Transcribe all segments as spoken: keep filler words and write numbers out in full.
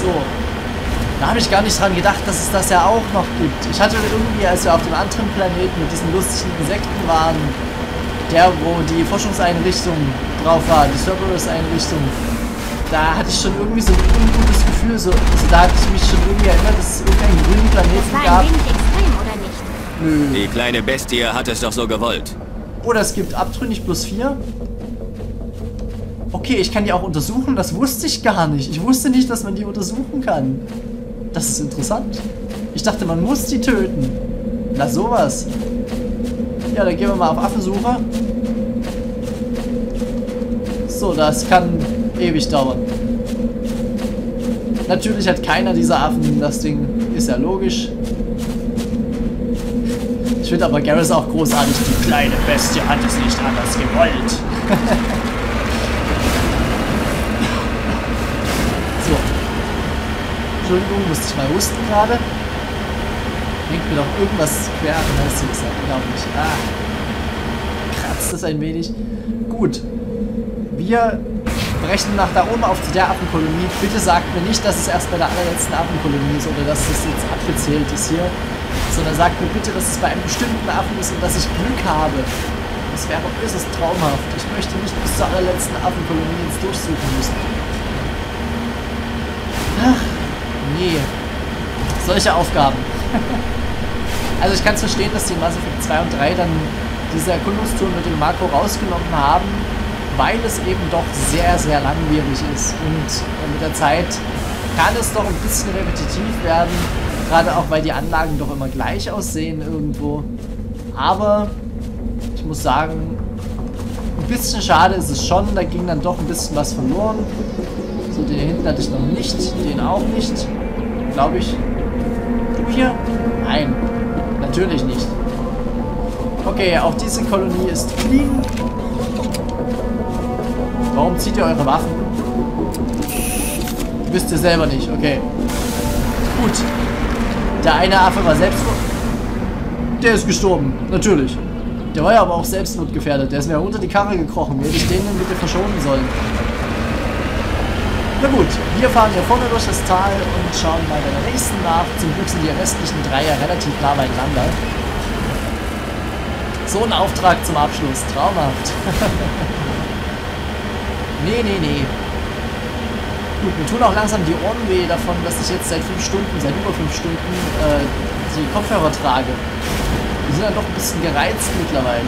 So. Da habe ich gar nicht dran gedacht, dass es das ja auch noch gibt. Ich hatte irgendwie, als wir auf dem anderen Planeten mit diesen lustigen Insekten waren, der, wo die Forschungseinrichtung drauf war, die Cerberus-Einrichtung, da hatte ich schon irgendwie so ein ungutes Gefühl. So, also da hatte ich mich schon irgendwie erinnert, dass es irgendeinen grünen Planeten das war gab. ein wenig extrem, oder nicht? Nö. Die kleine Bestie hat es doch so gewollt. Oder es gibt abtrünnig plus vier. Okay, ich kann die auch untersuchen. Das wusste ich gar nicht. Ich wusste nicht, dass man die untersuchen kann. Das ist interessant. Ich dachte, man muss die töten. Na sowas. Ja, dann gehen wir mal auf Affensuche. So, das kann ewig dauern. Natürlich hat keiner dieser Affen das Ding. Ist ja logisch. Ich finde aber Garrus auch großartig. Die kleine Bestie hat es nicht anders gewollt. So. Entschuldigung, musste ich mal husten gerade. Hängt mir doch irgendwas quer an der Hals, glaube ich. Ah. Kratzt es ein wenig. Gut. Wir brechen nach da oben auf zu der Affenkolonie. Bitte sagt mir nicht, dass es erst bei der allerletzten Affenkolonie ist oder dass es jetzt abgezählt ist hier. Sondern sagt mir bitte, dass es bei einem bestimmten Affen ist und dass ich Glück habe. Das wäre äußerst traumhaft. Ich möchte nicht bis zur allerletzten Affenkolonie jetzt durchsuchen müssen. Ach, nee. Solche Aufgaben. Also ich kann es verstehen, dass die in Mass Effect zwei und drei dann diese Erkundungstour mit dem Marco rausgenommen haben, weil es eben doch sehr, sehr langwierig ist. Und mit der Zeit kann es doch ein bisschen repetitiv werden, gerade auch weil die Anlagen doch immer gleich aussehen irgendwo. Aber ich muss sagen, ein bisschen schade ist es schon, da ging dann doch ein bisschen was verloren. So, den hier hinten hatte ich noch nicht, den auch nicht, glaube ich. Du hier? Nein, natürlich nicht. Okay, auch diese Kolonie ist clean. Warum zieht ihr eure Waffen? Wisst ihr selber nicht, okay. Gut. Der eine Affe war Selbstmord. Der ist gestorben, natürlich. Der war ja aber auch selbstmordgefährdet. Der ist mir unter die Karre gekrochen. Wie hätte ich den denn bitte verschonen sollen? Na gut, wir fahren hier vorne durch das Tal und schauen mal bei der nächsten nach. Zum Glück sind die restlichen drei ja relativ nah beieinander. So ein Auftrag zum Abschluss. Traumhaft. Nee, nee, nee. Gut, mir tun auch langsam die Ohren weh davon, dass ich jetzt seit fünf Stunden, seit über fünf Stunden, äh, die Kopfhörer trage. Die sind dann doch ein bisschen gereizt mittlerweile.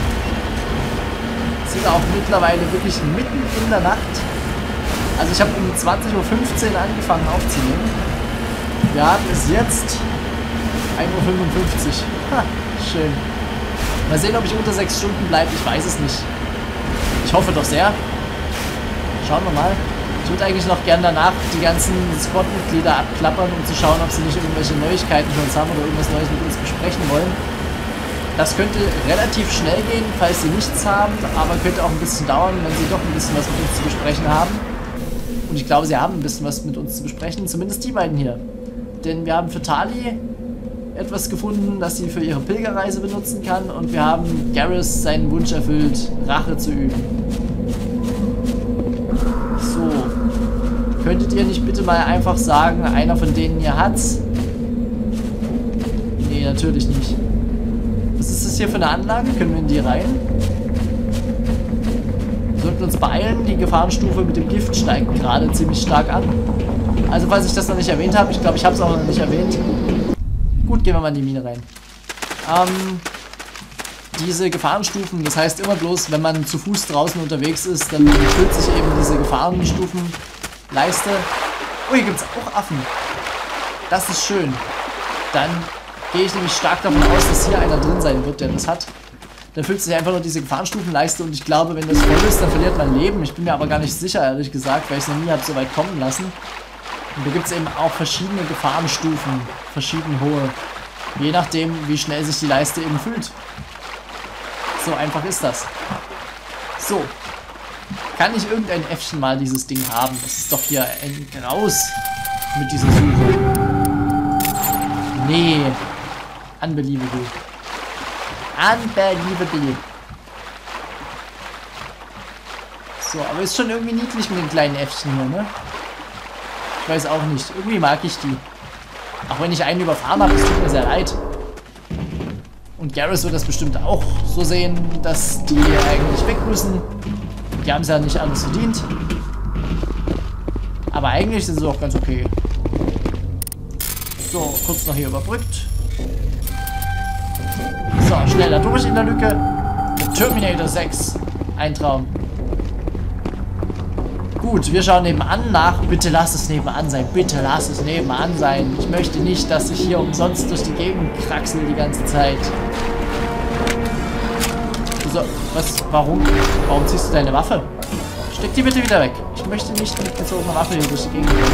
Sind auch mittlerweile wirklich mitten in der Nacht. Also ich habe um zwanzig Uhr fünfzehn angefangen aufzunehmen. Wir haben es jetzt ein Uhr fünfundfünfzig. Ha, schön. Mal sehen, ob ich unter sechs Stunden bleibe. Ich weiß es nicht. Ich hoffe doch sehr. Schauen wir mal. Ich würde eigentlich noch gern danach die ganzen Squad-Mitglieder abklappern, um zu schauen, ob sie nicht irgendwelche Neuigkeiten für uns haben oder irgendwas Neues mit uns besprechen wollen. Das könnte relativ schnell gehen, falls sie nichts haben, aber könnte auch ein bisschen dauern, wenn sie doch ein bisschen was mit uns zu besprechen haben. Und ich glaube, sie haben ein bisschen was mit uns zu besprechen, zumindest die beiden hier. Denn wir haben für Tali etwas gefunden, das sie für ihre Pilgerreise benutzen kann, und wir haben Garrus seinen Wunsch erfüllt, Rache zu üben. So. Könntet ihr nicht bitte mal einfach sagen, einer von denen hier hat's? Nee, natürlich nicht. Was ist das hier für eine Anlage? Können wir in die rein? Wir sollten uns beeilen. Die Gefahrenstufe mit dem Gift steigt gerade ziemlich stark an. Also falls ich das noch nicht erwähnt habe, ich glaube, ich habe es auch noch nicht erwähnt. Gut, gehen wir mal in die Mine rein. Ähm, diese Gefahrenstufen, das heißt immer bloß, wenn man zu Fuß draußen unterwegs ist, dann füllt sich eben diese Gefahrenstufenleiste. Oh, hier gibt es auch Affen. Das ist schön. Dann gehe ich nämlich stark davon aus, dass hier einer drin sein wird, der das hat. Dann füllt sich einfach nur diese Gefahrenstufenleiste, und ich glaube, wenn das voll ist, dann verliert man Leben. Ich bin mir aber gar nicht sicher, ehrlich gesagt, weil ich es noch nie habe so weit kommen lassen. Und da gibt es eben auch verschiedene Gefahrenstufen, verschieden hohe. Je nachdem, wie schnell sich die Leiste eben füllt. So einfach ist das. So. Kann ich irgendein Äffchen mal dieses Ding haben? Das ist doch hier ein Graus mit dieser Suche. Nee. Unbelievable. Unbelievable. So, aber ist schon irgendwie niedlich mit den kleinen Äffchen hier, ne? Ich weiß auch nicht. Irgendwie mag ich die. Auch wenn ich einen überfahren habe, das tut mir sehr leid. Und Garrus wird das bestimmt auch so sehen, dass die eigentlich weg müssen. Die haben es ja nicht alles verdient. Aber eigentlich sind sie auch ganz okay. So, kurz noch hier überbrückt. So, schneller durch in der Lücke. Terminator sechs. Ein Traum. Gut, wir schauen nebenan nach. Bitte lass es nebenan sein. Bitte lass es nebenan sein. Ich möchte nicht, dass ich hier umsonst durch die Gegend kraxel die ganze Zeit. So, was? Warum? Warum ziehst du deine Waffe? Steck die bitte wieder weg. Ich möchte nicht mit gezogener Waffe hier durch die Gegend gehen.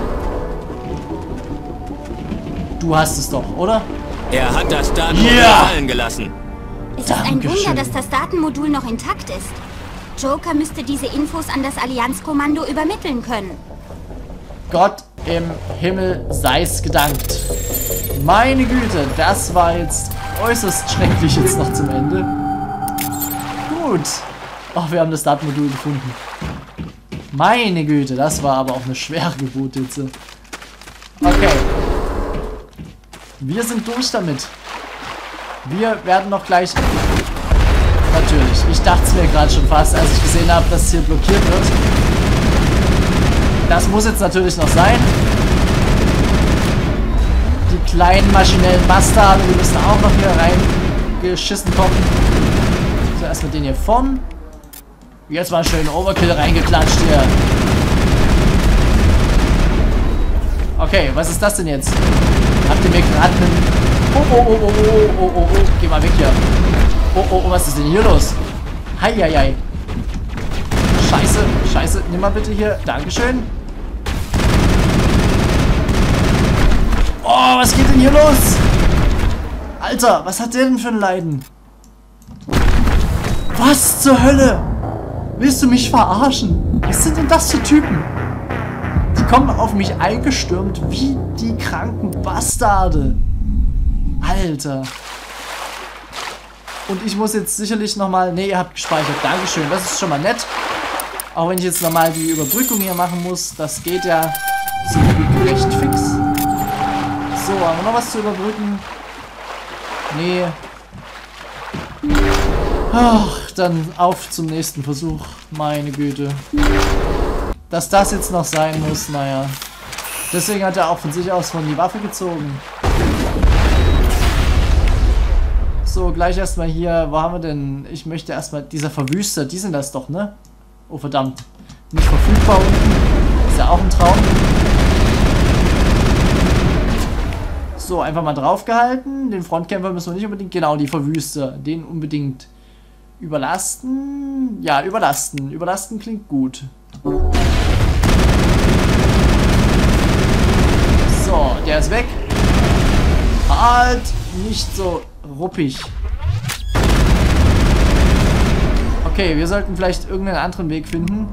Du hast es doch, oder? Er hat das Datenmodul Yeah. fallen gelassen. Es ist ein Dankeschön. Wunder, dass das Datenmodul noch intakt ist. Joker müsste diese Infos an das Allianzkommando übermitteln können. Gott im Himmel sei's gedankt. Meine Güte, das war jetzt äußerst schrecklich jetzt noch zum Ende. Gut. Ach, wir haben das Datenmodul gefunden. Meine Güte, das war aber auch eine schwere Geburt jetzt. Okay. Wir sind durch damit. Wir werden noch gleich... Natürlich. Ich dachte es mir gerade schon fast, als ich gesehen habe, dass es hier blockiert wird. Das muss jetzt natürlich noch sein. Die kleinen maschinellen Bastarde, die müssen auch noch hier reingeschissen kommen. So, erstmal den hier vorn. Jetzt mal schön Overkill reingeklatscht hier. Okay, was ist das denn jetzt? Habt ihr mir gerade einen... Oh, oh, oh, oh, oh, oh, oh, oh, geh mal weg hier. Oh, oh, oh, was ist denn hier los? Heieiei. Scheiße, scheiße. Nimm mal bitte hier. Dankeschön. Oh, was geht denn hier los? Alter, was hat der denn für ein Leiden? Was zur Hölle? Willst du mich verarschen? Was sind denn das für Typen? Die kommen auf mich eingestürmt wie die kranken Bastarde. Alter. Und ich muss jetzt sicherlich nochmal... Ne, ihr habt gespeichert. Dankeschön. Das ist schon mal nett. Auch wenn ich jetzt nochmal die Überbrückung hier machen muss. Das geht ja so recht fix. So, haben wir noch was zu überbrücken? Nee. Ach, dann auf zum nächsten Versuch. Meine Güte. Dass das jetzt noch sein muss, naja. Deswegen hat er auch von sich aus von die Waffe gezogen. So, gleich erstmal hier. Wo haben wir denn? Ich möchte erstmal... Dieser Verwüster, die sind das doch, ne? Oh, verdammt. Nicht verfügbar unten. Ist ja auch ein Traum. So, einfach mal draufgehalten. Den Frontkämpfer müssen wir nicht unbedingt... Genau, die Verwüster. Den unbedingt überlasten. Ja, überlasten. Überlasten klingt gut. So, der ist weg. Halt! Nicht so ruppig. Okay, wir sollten vielleicht irgendeinen anderen Weg finden.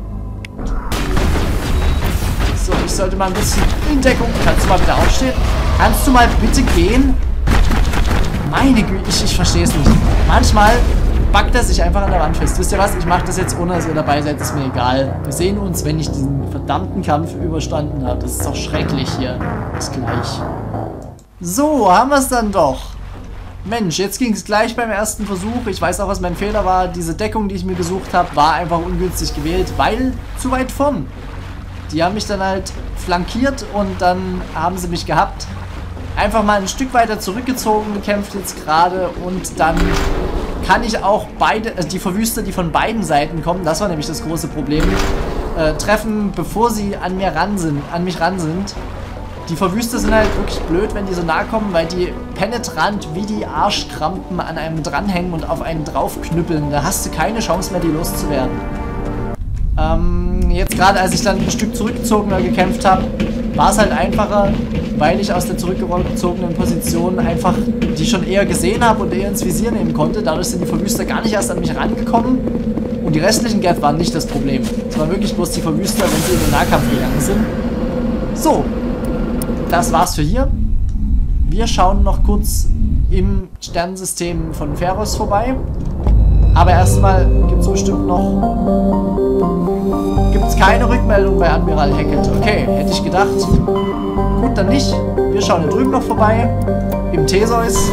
So, ich sollte mal ein bisschen in Deckung... Kannst du mal bitte aufstehen? Kannst du mal bitte gehen? Meine Güte, ich, ich verstehe es nicht. Manchmal backt er sich einfach an der Wand fest. Wisst ihr was? Ich mache das jetzt ohne, dass ihr dabei seid. Ist mir egal. Wir sehen uns, wenn ich diesen verdammten Kampf überstanden habe. Das ist doch schrecklich hier. Bis gleich. So, haben wir es dann doch. Mensch, jetzt ging es gleich beim ersten Versuch. Ich weiß auch, was mein Fehler war. Diese Deckung, die ich mir gesucht habe, war einfach ungünstig gewählt, weil zu weit vorn. Die haben mich dann halt flankiert und dann haben sie mich gehabt. Einfach mal ein Stück weiter zurückgezogen, gekämpft jetzt gerade und dann kann ich auch beide, also die Verwüster, die von beiden Seiten kommen, das war nämlich das große Problem, äh, treffen, bevor sie an mir ran sind, an mich ran sind. Die Verwüster sind halt wirklich blöd, wenn die so nah kommen, weil die penetrant wie die Arschkrampen an einem dranhängen und auf einen draufknüppeln. Da hast du keine Chance mehr, die loszuwerden. Ähm, jetzt gerade, als ich dann ein Stück zurückgezogener gekämpft habe, war es halt einfacher, weil ich aus der zurückgezogenen Position einfach die schon eher gesehen habe und eher ins Visier nehmen konnte. Dadurch sind die Verwüster gar nicht erst an mich rangekommen und die restlichen Geth waren nicht das Problem. Es waren wirklich bloß die Verwüster, wenn sie in den Nahkampf gegangen sind. So. Das war's für hier. Wir schauen noch kurz im Sternensystem von Pharos vorbei. Aber erstmal gibt es bestimmt noch... Gibt es keine Rückmeldung bei Admiral Hackett. Okay, hätte ich gedacht. Gut, dann nicht. Wir schauen hier drüben noch vorbei. Im Theseus.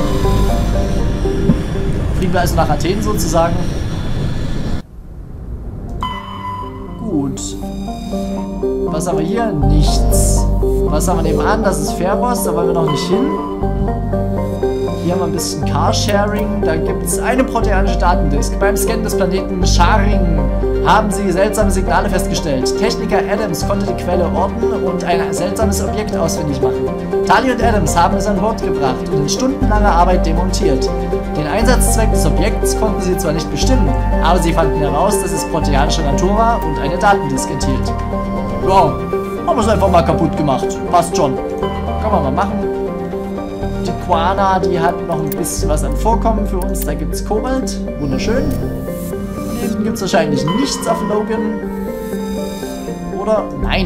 Fliegen wir also nach Athen sozusagen. Gut. Was haben wir hier? Nichts. Was haben wir nebenan? Das ist Pharos, da wollen wir noch nicht hin. Hier haben wir ein bisschen Carsharing. Da gibt es eine proteanische Datendisk. Beim Scannen des Planeten Sharing haben sie seltsame Signale festgestellt. Techniker Adams konnte die Quelle orten und ein seltsames Objekt ausfindig machen. Tali und Adams haben es an Bord gebracht und in stundenlanger Arbeit demontiert. Den Einsatzzweck des Objekts konnten sie zwar nicht bestimmen, aber sie fanden heraus, dass es proteanischer Natur war und eine Datendisk enthielt. Ja, haben wir es einfach mal kaputt gemacht. Passt schon. Können wir mal machen. Die Quana, die hat noch ein bisschen was an Vorkommen für uns. Da gibt es Kobalt. Wunderschön. Hinten gibt es wahrscheinlich nichts auf Logan. Oder? Nein.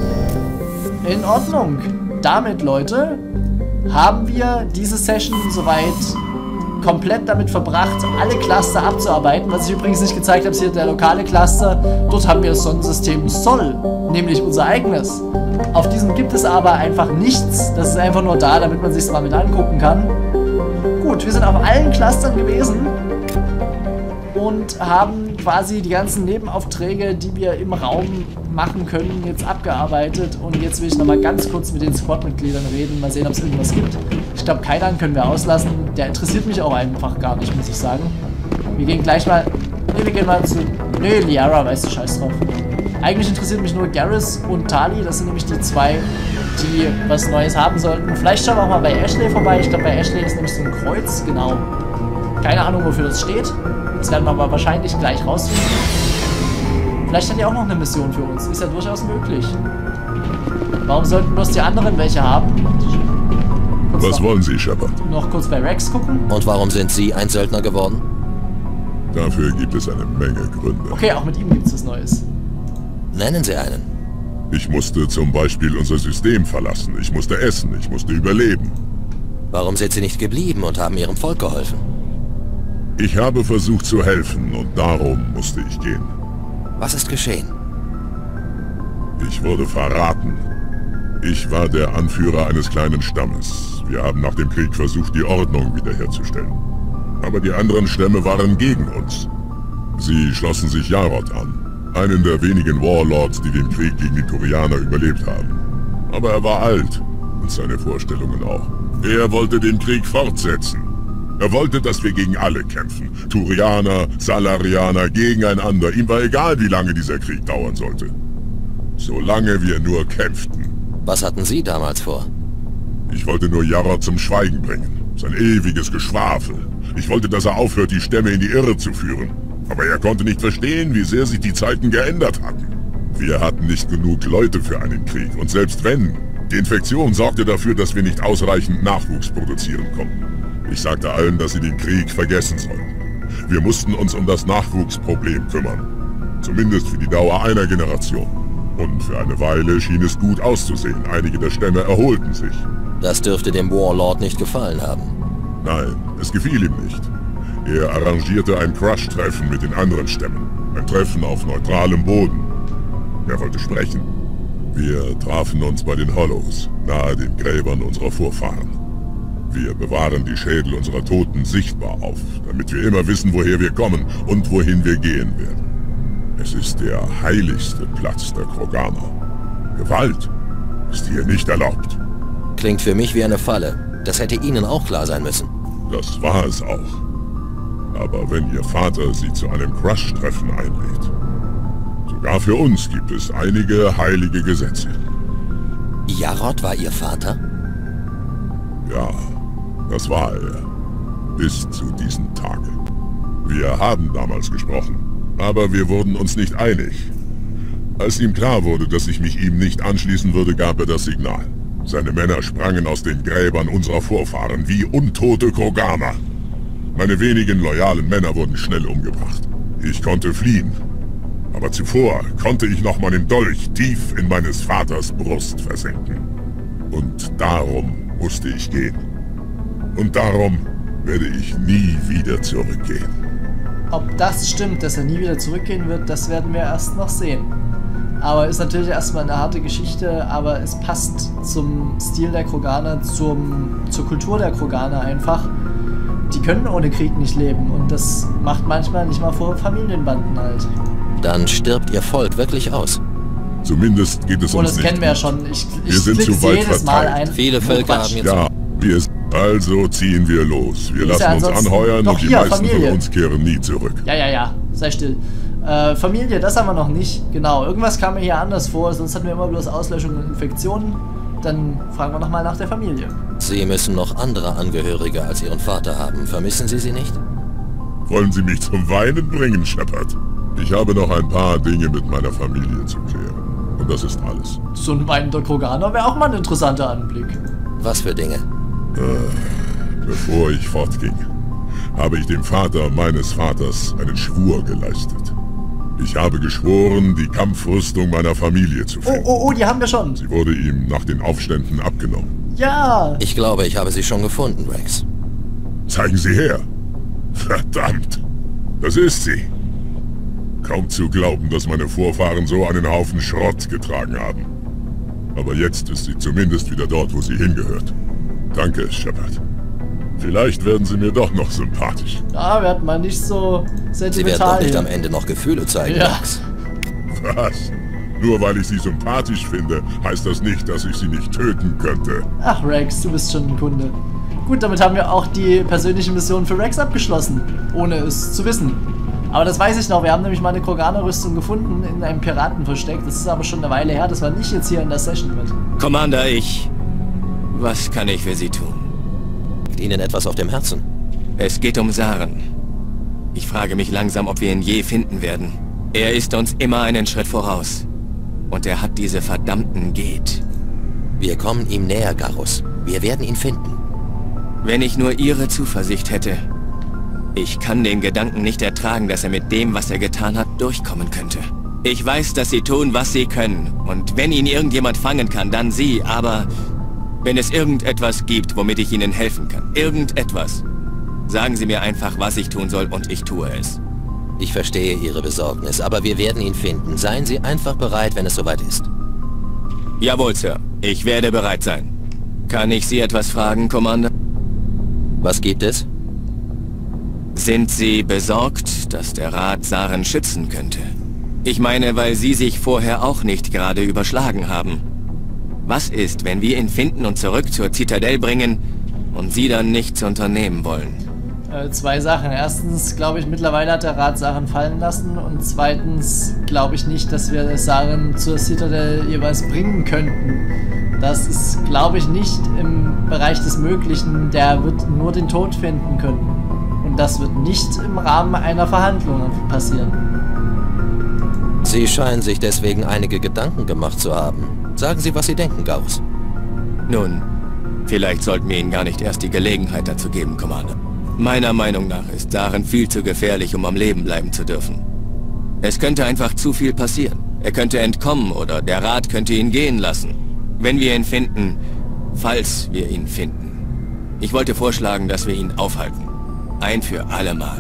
In Ordnung. Damit, Leute, haben wir diese Session soweit komplett damit verbracht, alle Cluster abzuarbeiten. Was ich übrigens nicht gezeigt habe, ist hier der lokale Cluster. Dort haben wir das Sonnensystem Sol, nämlich unser eigenes. Auf diesem gibt es aber einfach nichts. Das ist einfach nur da, damit man sich es mal mit angucken kann. Gut, wir sind auf allen Clustern gewesen und haben quasi die ganzen Nebenaufträge, die wir im Raum machen können, jetzt abgearbeitet. Und jetzt will ich nochmal ganz kurz mit den Squad-Mitgliedern reden. Mal sehen, ob es irgendwas gibt. Ich glaube, Kaidan können wir auslassen. Der interessiert mich auch einfach gar nicht, muss ich sagen. Wir gehen gleich mal... Ne, wir gehen mal zu... Ne, Liara, weißt du, scheiß drauf. Eigentlich interessiert mich nur Garrus und Tali. Das sind nämlich die zwei, die was Neues haben sollten. Vielleicht schauen wir auch mal bei Ashley vorbei. Ich glaube, bei Ashley ist nämlich so ein Kreuz. Genau. Keine Ahnung, wofür das steht. Das werden wir aber wahrscheinlich gleich rausfinden. Vielleicht hat die auch noch eine Mission für uns. Ist ja durchaus möglich. Warum sollten bloß die anderen welche haben? Kurz Was noch, wollen Sie, Shepard? Noch kurz bei Rex gucken. Und warum sind Sie ein Söldner geworden? Dafür gibt es eine Menge Gründe. Okay, auch mit ihm gibt es was Neues. Nennen Sie einen. Ich musste zum Beispiel unser System verlassen. Ich musste essen. Ich musste überleben. Warum sind Sie nicht geblieben und haben Ihrem Volk geholfen? Ich habe versucht zu helfen und darum musste ich gehen. Was ist geschehen? Ich wurde verraten. Ich war der Anführer eines kleinen Stammes. Wir haben nach dem Krieg versucht, die Ordnung wiederherzustellen. Aber die anderen Stämme waren gegen uns. Sie schlossen sich Jarod an, einen der wenigen Warlords, die den Krieg gegen die Turianer überlebt haben. Aber er war alt und seine Vorstellungen auch. Er wollte den Krieg fortsetzen. Er wollte, dass wir gegen alle kämpfen. Turianer, Salarianer, gegeneinander. Ihm war egal, wie lange dieser Krieg dauern sollte. Solange wir nur kämpften. Was hatten Sie damals vor? Ich wollte nur Jarod zum Schweigen bringen. Sein ewiges Geschwafel. Ich wollte, dass er aufhört, die Stämme in die Irre zu führen. Aber er konnte nicht verstehen, wie sehr sich die Zeiten geändert hatten. Wir hatten nicht genug Leute für einen Krieg. Und selbst wenn, die Infektion sorgte dafür, dass wir nicht ausreichend Nachwuchs produzieren konnten. Ich sagte allen, dass sie den Krieg vergessen sollten. Wir mussten uns um das Nachwuchsproblem kümmern. Zumindest für die Dauer einer Generation. Und für eine Weile schien es gut auszusehen. Einige der Stämme erholten sich. Das dürfte dem Warlord nicht gefallen haben. Nein, es gefiel ihm nicht. Er arrangierte ein Crush-Treffen mit den anderen Stämmen. Ein Treffen auf neutralem Boden. Er wollte sprechen. Wir trafen uns bei den Hollows, nahe den Gräbern unserer Vorfahren. Wir bewahren die Schädel unserer Toten sichtbar auf, damit wir immer wissen, woher wir kommen und wohin wir gehen werden. Es ist der heiligste Platz der Kroganer. Gewalt ist hier nicht erlaubt. Klingt für mich wie eine Falle. Das hätte Ihnen auch klar sein müssen. Das war es auch. Aber wenn Ihr Vater Sie zu einem Crush-Treffen einlädt, sogar für uns gibt es einige heilige Gesetze. Jarod war Ihr Vater? Ja, das war er. Bis zu diesem Tage. Wir haben damals gesprochen, aber wir wurden uns nicht einig. Als ihm klar wurde, dass ich mich ihm nicht anschließen würde, gab er das Signal. Seine Männer sprangen aus den Gräbern unserer Vorfahren wie untote Kroganer. Meine wenigen loyalen Männer wurden schnell umgebracht. Ich konnte fliehen. Aber zuvor konnte ich noch meinen Dolch tief in meines Vaters Brust versenken. Und darum musste ich gehen. Und darum werde ich nie wieder zurückgehen. ob das stimmt, dass er nie wieder zurückgehen wird, das werden wir erst noch sehen. Aber ist natürlich erstmal eine harte Geschichte, aber es passt zum Stil der Kroganer, zum, zur Kultur der Kroganer einfach. Die können ohne Krieg nicht leben und das macht manchmal nicht mal vor Familienbanden halt. Dann stirbt ihr Volk wirklich aus. Zumindest geht es oh, uns das nicht kennen wir ja gut. schon. Ich, ich Wir sind klicke zu weit jedes Mal verteilt. ein. Viele Völker haben jetzt... Ja, wir also ziehen wir los. Wir Ist ja lassen uns ansonsten- anheuern Doch, und die hier, meisten Familie. von uns kehren nie zurück. Ja, ja, ja. Sei still. Äh, Familie, das haben wir noch nicht. Genau, irgendwas kam mir hier anders vor. Sonst hatten wir immer bloß Auslöschungen und Infektionen. Dann fragen wir nochmal nach der Familie. Sie müssen noch andere Angehörige als Ihren Vater haben. Vermissen Sie sie nicht? Wollen Sie mich zum Weinen bringen, Shepard? Ich habe noch ein paar Dinge mit meiner Familie zu klären. Und das ist alles. So ein weinender Kroganer wäre auch mal ein interessanter Anblick. Was für Dinge? Bevor ich fortging, habe ich dem Vater meines Vaters einen Schwur geleistet. Ich habe geschworen, die Kampfrüstung meiner Familie zu Oh, finden. oh, oh, die haben wir schon. Sie wurde ihm nach den Aufständen abgenommen. Ja. Ich glaube, ich habe sie schon gefunden, Rex. Zeigen Sie her. Verdammt. Das ist sie. Kaum zu glauben, dass meine Vorfahren so einen Haufen Schrott getragen haben. Aber jetzt ist sie zumindest wieder dort, wo sie hingehört. Danke, Shepard. Vielleicht werden sie mir doch noch sympathisch. Ja, wir hatten mal nicht so Sie werden sentimental doch nicht hier. am Ende noch Gefühle zeigen, Ja. Rex. Was? Nur weil ich sie sympathisch finde, heißt das nicht, dass ich sie nicht töten könnte. Ach, Rex, du bist schon ein Kunde. Gut, damit haben wir auch die persönliche Mission für Rex abgeschlossen, ohne es zu wissen. Aber das weiß ich noch, wir haben nämlich mal eine Kroganer-Rüstung gefunden in einem Piratenversteck. Das ist aber schon eine Weile her, das war nicht jetzt hier in der Session mit. Commander, ich... Was kann ich für Sie tun? Liegt Ihnen etwas auf dem Herzen? Es geht um Saren. Ich frage mich langsam, ob wir ihn je finden werden. Er ist uns immer einen Schritt voraus. Und er hat diese verdammten Geht. Wir kommen ihm näher, Garrus. Wir werden ihn finden. Wenn ich nur Ihre Zuversicht hätte. Ich kann den Gedanken nicht ertragen, dass er mit dem, was er getan hat, durchkommen könnte. Ich weiß, dass Sie tun, was Sie können. Und wenn ihn irgendjemand fangen kann, dann Sie. Aber wenn es irgendetwas gibt, womit ich Ihnen helfen kann, irgendetwas, sagen Sie mir einfach, was ich tun soll und ich tue es. Ich verstehe Ihre Besorgnis, aber wir werden ihn finden. Seien Sie einfach bereit, wenn es soweit ist. Jawohl, Sir. Ich werde bereit sein. Kann ich Sie etwas fragen, Commander? Was gibt es? Sind Sie besorgt, dass der Rat Saren schützen könnte? Ich meine, weil Sie sich vorher auch nicht gerade überschlagen haben. Was ist, wenn wir ihn finden und zurück zur Zitadelle bringen und Sie dann nichts unternehmen wollen? Äh, zwei Sachen. Erstens glaube ich, mittlerweile hat der Rat Saren fallen lassen. Und zweitens glaube ich nicht, dass wir Saren zur Citadel jeweils bringen könnten. Das ist, glaube ich, nicht im Bereich des Möglichen. Der wird nur den Tod finden können. Und das wird nicht im Rahmen einer Verhandlung passieren. Sie scheinen sich deswegen einige Gedanken gemacht zu haben. Sagen Sie, was Sie denken, Garrus. Nun, vielleicht sollten wir Ihnen gar nicht erst die Gelegenheit dazu geben, Commander. Meiner Meinung nach ist Saren viel zu gefährlich, um am Leben bleiben zu dürfen. Es könnte einfach zu viel passieren. Er könnte entkommen oder der Rat könnte ihn gehen lassen. Wenn wir ihn finden, falls wir ihn finden. Ich wollte vorschlagen, dass wir ihn aufhalten. Ein für alle Mal.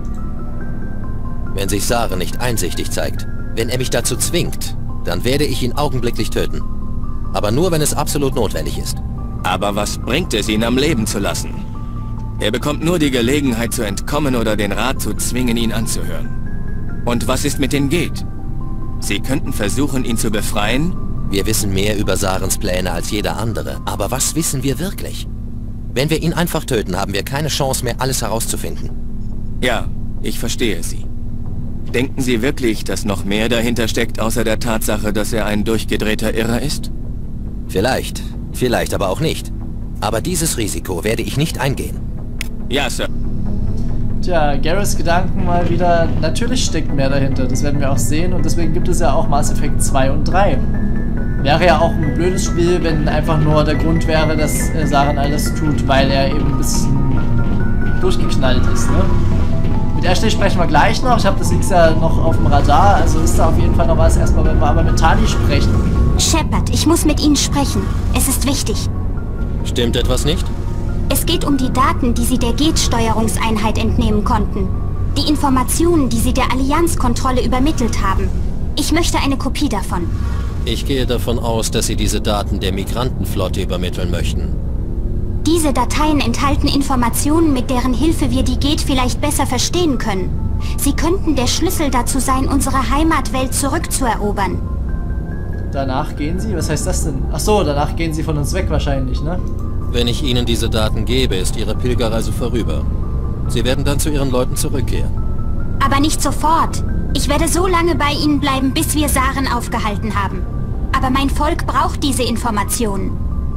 Wenn sich Saren nicht einsichtig zeigt, wenn er mich dazu zwingt, dann werde ich ihn augenblicklich töten. Aber nur, wenn es absolut notwendig ist. Aber was bringt es, ihn am Leben zu lassen? Er bekommt nur die Gelegenheit zu entkommen oder den Rat zu zwingen, ihn anzuhören. Und was ist mit den Geht? Sie könnten versuchen, ihn zu befreien? Wir wissen mehr über Sarens Pläne als jeder andere. Aber was wissen wir wirklich? Wenn wir ihn einfach töten, haben wir keine Chance mehr, alles herauszufinden. Ja, ich verstehe Sie. Denken Sie wirklich, dass noch mehr dahinter steckt, außer der Tatsache, dass er ein durchgedrehter Irrer ist? Vielleicht, vielleicht aber auch nicht. Aber dieses Risiko werde ich nicht eingehen. Ja, Sir. Tja, Garrus Gedanken mal wieder, natürlich steckt mehr dahinter, das werden wir auch sehen und deswegen gibt es ja auch Mass Effect zwei und drei. Wäre ja auch ein blödes Spiel, wenn einfach nur der Grund wäre, dass äh, Saren alles tut, weil er eben ein bisschen durchgeknallt ist, ne? Mit Ashley sprechen wir gleich noch, ich habe das X ja noch auf dem Radar, also ist da auf jeden Fall noch was, erstmal wenn wir aber mit Tali sprechen. Shepard, ich muss mit Ihnen sprechen. Es ist wichtig. Stimmt etwas nicht? Es geht um die Daten, die Sie der Geht-Steuerungseinheit entnehmen konnten. Die Informationen, die Sie der Allianzkontrolle übermittelt haben. Ich möchte eine Kopie davon. Ich gehe davon aus, dass Sie diese Daten der Migrantenflotte übermitteln möchten. Diese Dateien enthalten Informationen, mit deren Hilfe wir die Gate vielleicht besser verstehen können. Sie könnten der Schlüssel dazu sein, unsere Heimatwelt zurückzuerobern. Danach gehen Sie? Was heißt das denn? Ach so, danach gehen Sie von uns weg wahrscheinlich, ne? Wenn ich Ihnen diese Daten gebe, ist Ihre Pilgerreise vorüber. Sie werden dann zu Ihren Leuten zurückkehren. Aber nicht sofort. Ich werde so lange bei Ihnen bleiben, bis wir Saren aufgehalten haben. Aber mein Volk braucht diese Informationen.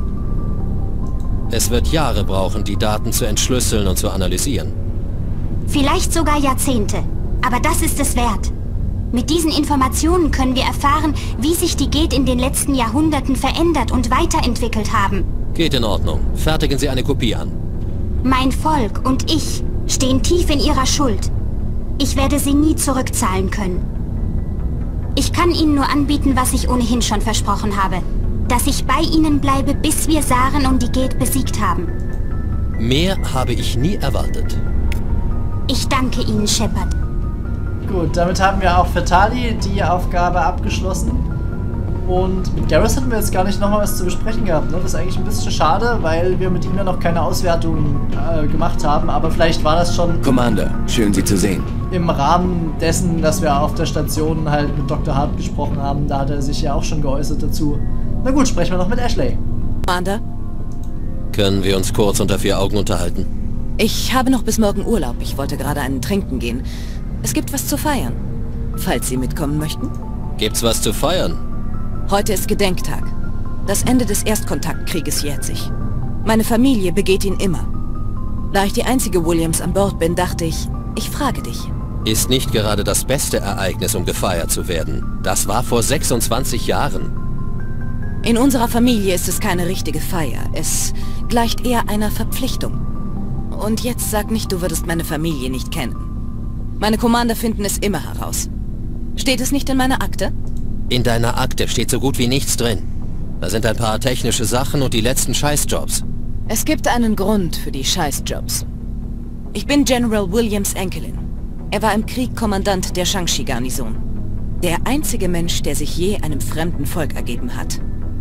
Es wird Jahre brauchen, die Daten zu entschlüsseln und zu analysieren. Vielleicht sogar Jahrzehnte. Aber das ist es wert. Mit diesen Informationen können wir erfahren, wie sich die Gate in den letzten Jahrhunderten verändert und weiterentwickelt haben. Geht in Ordnung. Fertigen Sie eine Kopie an. Mein Volk und ich stehen tief in ihrer Schuld. Ich werde sie nie zurückzahlen können. Ich kann Ihnen nur anbieten, was ich ohnehin schon versprochen habe. Dass ich bei Ihnen bleibe, bis wir Saren und die Gate besiegt haben. Mehr habe ich nie erwartet. Ich danke Ihnen, Shepard. Gut, damit haben wir auch für Tali die Aufgabe abgeschlossen. Und mit Garrus hatten wir jetzt gar nicht nochmal was zu besprechen gehabt. Ne? Das ist eigentlich ein bisschen schade, weil wir mit ihm ja noch keine Auswertung äh, gemacht haben. Aber vielleicht war das schon... Commander, schön Sie zu sehen. Im Rahmen dessen, dass wir auf der Station halt mit Doktor Hart gesprochen haben. Da hat er sich ja auch schon geäußert dazu. Na gut, sprechen wir noch mit Ashley. Commander? Können wir uns kurz unter vier Augen unterhalten? Ich habe noch bis morgen Urlaub. Ich wollte gerade einen trinken gehen. Es gibt was zu feiern. Falls Sie mitkommen möchten? Gibt's was zu feiern? Heute ist Gedenktag. Das Ende des Erstkontaktkrieges jährt sich. Meine Familie begeht ihn immer. Da ich die einzige Williams an Bord bin, dachte ich, ich frage dich. Ist nicht gerade das beste Ereignis, um gefeiert zu werden. Das war vor sechsundzwanzig Jahren. In unserer Familie ist es keine richtige Feier. Es gleicht eher einer Verpflichtung. Und jetzt sag nicht, du würdest meine Familie nicht kennen. Meine Commander finden es immer heraus. Steht es nicht in meiner Akte? In deiner Akte steht so gut wie nichts drin. Da sind ein paar technische Sachen und die letzten Scheißjobs. Es gibt einen Grund für die Scheißjobs. Ich bin General Williams' Enkelin. Er war im Krieg Kommandant der Shang-Chi-Garnison. Der einzige Mensch, der sich je einem fremden Volk ergeben hat.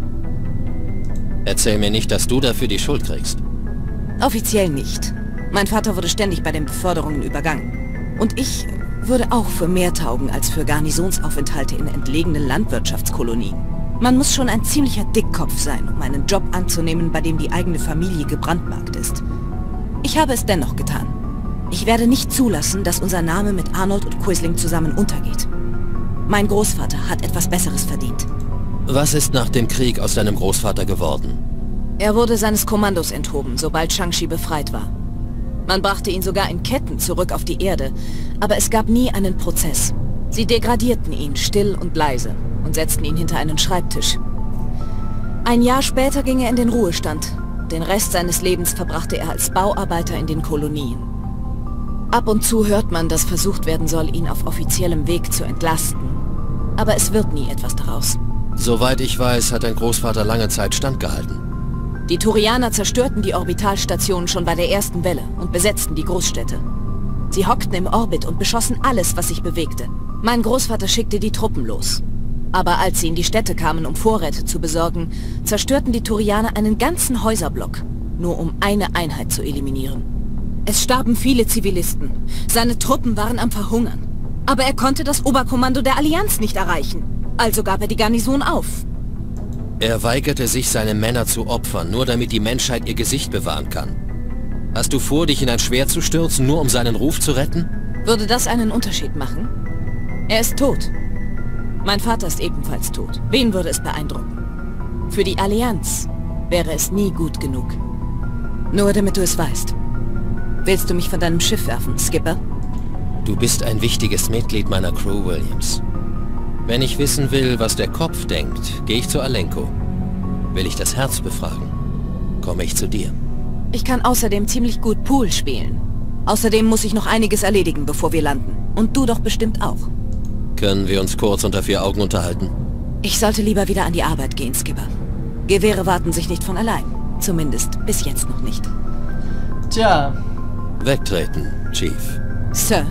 Erzähl mir nicht, dass du dafür die Schuld kriegst. Offiziell nicht. Mein Vater wurde ständig bei den Beförderungen übergangen. Und ich würde auch für mehr taugen als für Garnisonsaufenthalte in entlegenen Landwirtschaftskolonien. Man muss schon ein ziemlicher Dickkopf sein, um einen Job anzunehmen, bei dem die eigene Familie gebrandmarkt ist. Ich habe es dennoch getan. Ich werde nicht zulassen, dass unser Name mit Arnold und Quisling zusammen untergeht. Mein Großvater hat etwas Besseres verdient. Was ist nach dem Krieg aus deinem Großvater geworden? Er wurde seines Kommandos enthoben, sobald Shang-Chi befreit war. Man brachte ihn sogar in Ketten zurück auf die Erde, aber es gab nie einen Prozess. Sie degradierten ihn still und leise und setzten ihn hinter einen Schreibtisch. Ein Jahr später ging er in den Ruhestand. Den Rest seines Lebens verbrachte er als Bauarbeiter in den Kolonien. Ab und zu hört man, dass versucht werden soll, ihn auf offiziellem Weg zu entlasten. Aber es wird nie etwas daraus. Soweit ich weiß, hat dein Großvater lange Zeit standgehalten. Die Turianer zerstörten die Orbitalstation schon bei der ersten Welle und besetzten die Großstädte. Sie hockten im Orbit und beschossen alles, was sich bewegte. Mein Großvater schickte die Truppen los. Aber als sie in die Städte kamen, um Vorräte zu besorgen, zerstörten die Turianer einen ganzen Häuserblock, nur um eine Einheit zu eliminieren. Es starben viele Zivilisten. Seine Truppen waren am Verhungern. Aber er konnte das Oberkommando der Allianz nicht erreichen. Also gab er die Garnison auf. Er weigerte sich, seine Männer zu opfern, nur damit die Menschheit ihr Gesicht bewahren kann. Hast du vor, dich in ein Schwert zu stürzen, nur um seinen Ruf zu retten? Würde das einen Unterschied machen? Er ist tot. Mein Vater ist ebenfalls tot. Wen würde es beeindrucken? Für die Allianz wäre es nie gut genug. Nur damit du es weißt. Willst du mich von deinem Schiff werfen, Skipper? Du bist ein wichtiges Mitglied meiner Crew, Williams. Wenn ich wissen will, was der Kopf denkt, gehe ich zu Alenko. Will ich das Herz befragen, komme ich zu dir. Ich kann außerdem ziemlich gut Pool spielen. Außerdem muss ich noch einiges erledigen, bevor wir landen. Und du doch bestimmt auch. Können wir uns kurz unter vier Augen unterhalten? Ich sollte lieber wieder an die Arbeit gehen, Skipper. Gewehre warten sich nicht von allein. Zumindest bis jetzt noch nicht. Tja. Wegtreten, Chief. Sir.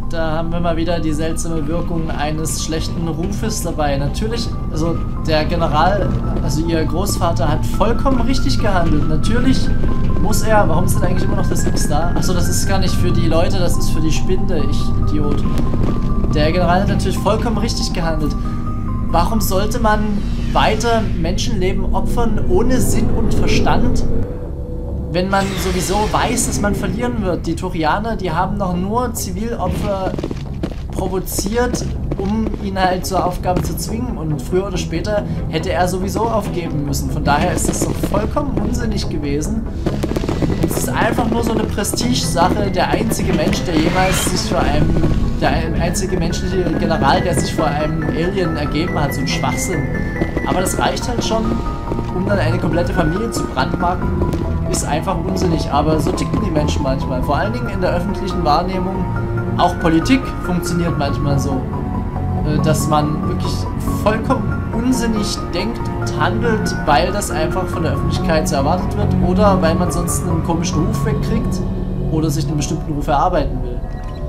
da haben wir mal wieder die seltsame Wirkung eines schlechten Rufes dabei. Natürlich, also der General, also ihr Großvater hat vollkommen richtig gehandelt. Natürlich muss er, warum ist denn eigentlich immer noch das X da? Achso, das ist gar nicht für die Leute, das ist für die Spinde, ich Idiot. Der General hat natürlich vollkommen richtig gehandelt. Warum sollte man weiter Menschenleben opfern ohne Sinn und Verstand, wenn man sowieso weiß, dass man verlieren wird? Die Turianer, die haben doch nur Zivilopfer provoziert, um ihn halt zur Aufgabe zu zwingen. Und früher oder später hätte er sowieso aufgeben müssen. Von daher ist das doch vollkommen unsinnig gewesen. Es ist einfach nur so eine Prestige-Sache. Der einzige Mensch, der jemals sich vor einem... Der einzige menschliche General, der sich vor einem Alien ergeben hat. So ein Schwachsinn. Aber das reicht halt schon, um dann eine komplette Familie zu brandmarken. Ist einfach unsinnig, aber so ticken die Menschen manchmal. Vor allen Dingen in der öffentlichen Wahrnehmung. Auch Politik funktioniert manchmal so, dass man wirklich vollkommen unsinnig denkt und handelt, weil das einfach von der Öffentlichkeit so erwartet wird oder weil man sonst einen komischen Ruf wegkriegt oder sich einen bestimmten Ruf erarbeiten will.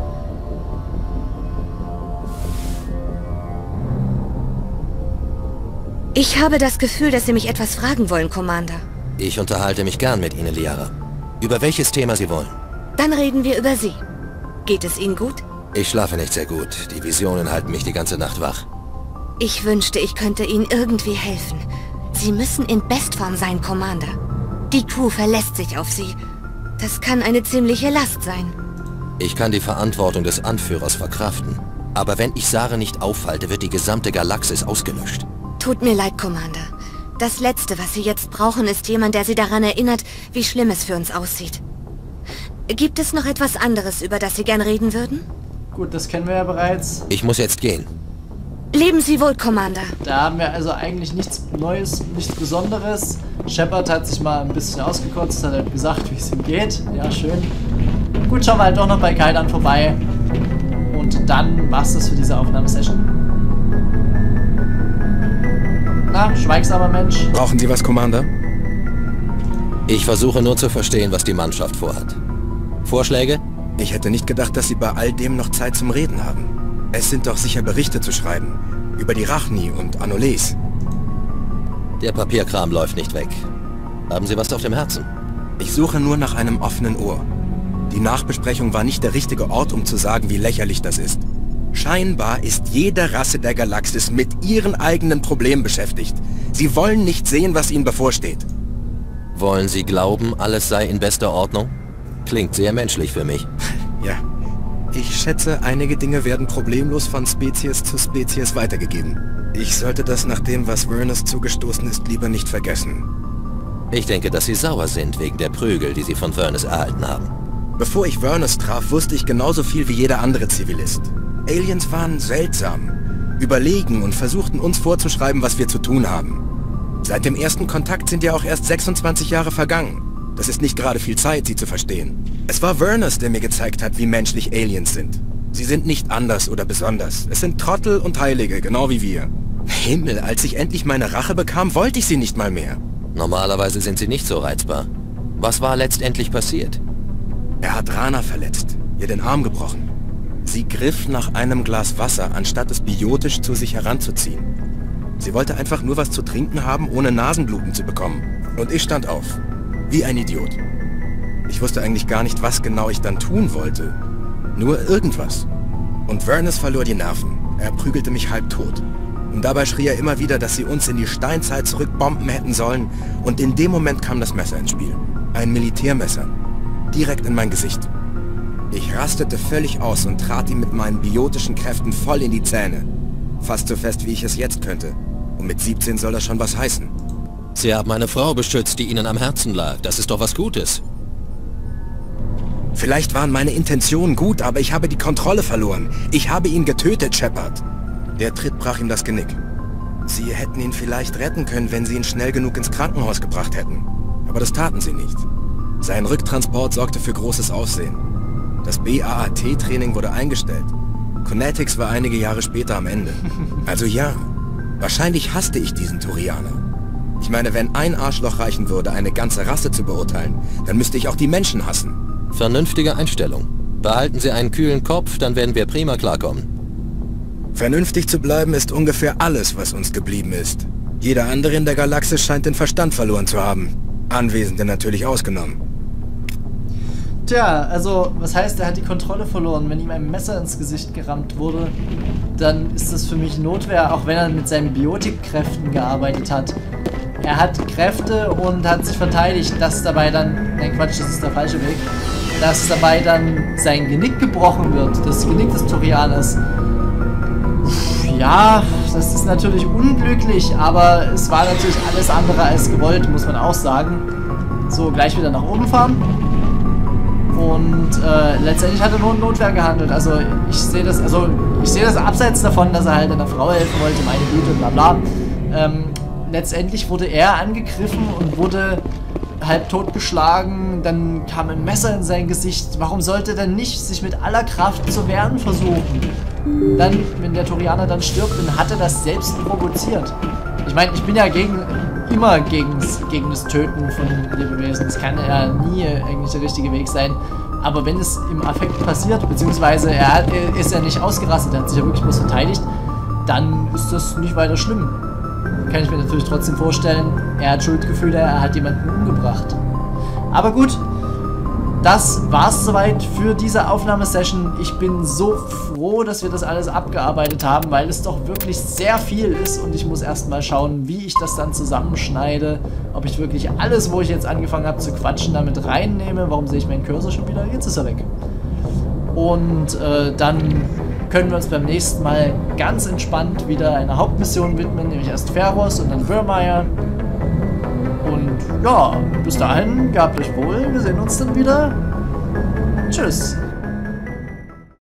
Ich habe das Gefühl, dass Sie mich etwas fragen wollen, Commander. Ich unterhalte mich gern mit Ihnen, Liara. Über welches Thema Sie wollen. Dann reden wir über Sie. Geht es Ihnen gut? Ich schlafe nicht sehr gut. Die Visionen halten mich die ganze Nacht wach. Ich wünschte, ich könnte Ihnen irgendwie helfen. Sie müssen in Bestform sein, Commander. Die Crew verlässt sich auf Sie. Das kann eine ziemliche Last sein. Ich kann die Verantwortung des Anführers verkraften. Aber wenn ich Sare nicht aufhalte, wird die gesamte Galaxis ausgelöscht. Tut mir leid, Commander. Das Letzte, was Sie jetzt brauchen, ist jemand, der Sie daran erinnert, wie schlimm es für uns aussieht. Gibt es noch etwas anderes, über das Sie gern reden würden? Gut, das kennen wir ja bereits. Ich muss jetzt gehen. Leben Sie wohl, Commander. Da haben wir also eigentlich nichts Neues, nichts Besonderes. Shepard hat sich mal ein bisschen ausgekotzt, hat halt gesagt, wie es ihm geht. Ja, schön. Gut, schauen wir halt doch noch bei Kaidan vorbei. Und dann war's das für diese Aufnahmesession. Na, schweigsamer Mensch. Brauchen Sie was, Commander? Ich versuche nur zu verstehen, was die Mannschaft vorhat. Vorschläge? Ich hätte nicht gedacht, dass Sie bei all dem noch Zeit zum Reden haben. Es sind doch sicher Berichte zu schreiben. Über die Rachni und Anoles. Der Papierkram läuft nicht weg. Haben Sie was auf dem Herzen? Ich suche nur nach einem offenen Ohr. Die Nachbesprechung war nicht der richtige Ort, um zu sagen, wie lächerlich das ist. Scheinbar ist jede Rasse der Galaxis mit ihren eigenen Problemen beschäftigt. Sie wollen nicht sehen, was ihnen bevorsteht. Wollen Sie glauben, alles sei in bester Ordnung? Klingt sehr menschlich für mich. Ja. Ich schätze, einige Dinge werden problemlos von Spezies zu Spezies weitergegeben. Ich sollte das nach dem, was Vernus zugestoßen ist, lieber nicht vergessen. Ich denke, dass Sie sauer sind wegen der Prügel, die Sie von Vernus erhalten haben. Bevor ich Vernus traf, wusste ich genauso viel wie jeder andere Zivilist. Aliens waren seltsam, überlegen und versuchten uns vorzuschreiben, was wir zu tun haben. Seit dem ersten Kontakt sind ja auch erst sechsundzwanzig Jahre vergangen. Das ist nicht gerade viel Zeit, sie zu verstehen. Es war Vernus, der mir gezeigt hat, wie menschlich Aliens sind. Sie sind nicht anders oder besonders. Es sind Trottel und Heilige, genau wie wir. Himmel, als ich endlich meine Rache bekam, wollte ich sie nicht mal mehr. Normalerweise sind Sie nicht so reizbar. Was war letztendlich passiert? Er hat Rana verletzt, ihr den Arm gebrochen. Sie griff nach einem Glas Wasser, anstatt es biotisch zu sich heranzuziehen. Sie wollte einfach nur was zu trinken haben, ohne Nasenbluten zu bekommen. Und ich stand auf. Wie ein Idiot. Ich wusste eigentlich gar nicht, was genau ich dann tun wollte. Nur irgendwas. Und Vernus verlor die Nerven. Er prügelte mich halb tot. Und dabei schrie er immer wieder, dass sie uns in die Steinzeit zurückbomben hätten sollen. Und in dem Moment kam das Messer ins Spiel. Ein Militärmesser. Direkt in mein Gesicht. Ich rastete völlig aus und trat ihm mit meinen biotischen Kräften voll in die Zähne. Fast so fest, wie ich es jetzt könnte. Und mit siebzehn soll das schon was heißen. Sie haben eine Frau beschützt, die Ihnen am Herzen lag. Das ist doch was Gutes. Vielleicht waren meine Intentionen gut, aber ich habe die Kontrolle verloren. Ich habe ihn getötet, Shepard. Der Tritt brach ihm das Genick. Sie hätten ihn vielleicht retten können, wenn sie ihn schnell genug ins Krankenhaus gebracht hätten. Aber das taten sie nicht. Sein Rücktransport sorgte für großes Aufsehen. Das B A A T-Training wurde eingestellt. Connetics war einige Jahre später am Ende. Also ja, wahrscheinlich hasste ich diesen Turianer. Ich meine, wenn ein Arschloch reichen würde, eine ganze Rasse zu beurteilen, dann müsste ich auch die Menschen hassen. Vernünftige Einstellung. Behalten Sie einen kühlen Kopf, dann werden wir prima klarkommen. Vernünftig zu bleiben ist ungefähr alles, was uns geblieben ist. Jeder andere in der Galaxis scheint den Verstand verloren zu haben. Anwesende natürlich ausgenommen. Tja, also, was heißt, er hat die Kontrolle verloren? Wenn ihm ein Messer ins Gesicht gerammt wurde, dann ist das für mich Notwehr, auch wenn er mit seinen Biotikkräften gearbeitet hat. Er hat Kräfte und hat sich verteidigt, dass dabei dann, nein Quatsch, das ist der falsche Weg, dass dabei dann sein Genick gebrochen wird, das Genick des Turianers. Ja, das ist natürlich unglücklich, aber es war natürlich alles andere als gewollt, muss man auch sagen. So, gleich wieder nach oben fahren. Und äh, letztendlich hat er nur in Notwehr gehandelt. Also ich sehe das, also ich sehe das abseits davon, dass er halt einer Frau helfen wollte, meine Güte, bla bla. Ähm, letztendlich wurde er angegriffen und wurde halb totgeschlagen, dann kam ein Messer in sein Gesicht. Warum sollte er denn nicht sich mit aller Kraft zu wehren versuchen? Dann, wenn der Turianer dann stirbt, dann hat er das selbst provoziert. Ich meine, ich bin ja gegen, immer gegen, gegen das Töten von Lebewesen. Das kann ja nie eigentlich der richtige Weg sein. Aber wenn es im Affekt passiert, beziehungsweise er, hat, er ist ja nicht ausgerastet, er hat sich ja wirklich bloß verteidigt, dann ist das nicht weiter schlimm. Kann ich mir natürlich trotzdem vorstellen, er hat Schuldgefühle, er hat jemanden umgebracht. Aber gut, das war's soweit für diese Aufnahmesession. Ich bin so froh, dass wir das alles abgearbeitet haben, weil es doch wirklich sehr viel ist und ich muss erstmal schauen, wie ich das dann zusammenschneide, ob ich wirklich alles, wo ich jetzt angefangen habe zu quatschen, damit reinnehme. Warum sehe ich meinen Cursor schon wieder? Jetzt ist er weg. Und äh, dann können wir uns beim nächsten Mal ganz entspannt wieder einer Hauptmission widmen, nämlich erst Pharos und dann Virmire. Und ja, bis dahin, gehabt euch wohl, wir sehen uns dann wieder. Tschüss.